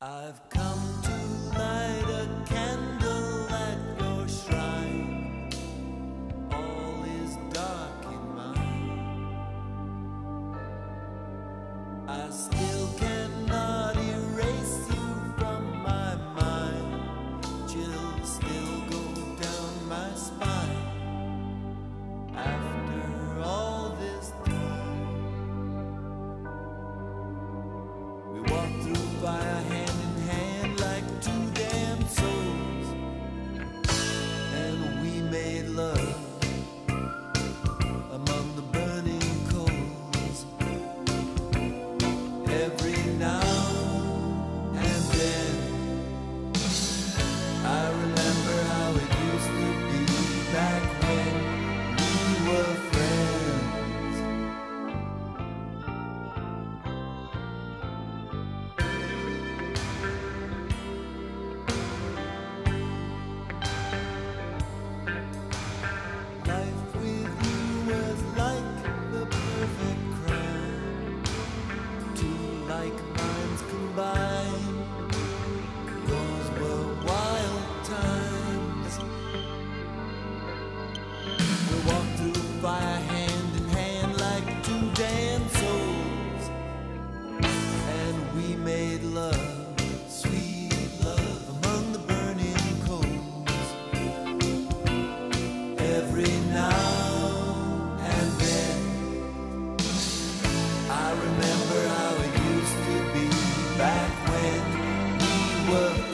I've come to light a candle at your shrine. All is dark in mine. I still cannot erase you from my mind. Chills still go down my spine. After all this time, we walk through fire hand in hand like two damn souls, and we made love among the burning coals. Every now and then I remember how it used to be back when we were friends. Life with you was like the perfect crime. Two like minds combined. Those were wild times. We walked through fire hand in hand like two damn souls, and we made love, sweet love among the burning coals. Every now and then I remember how it used to be back when we were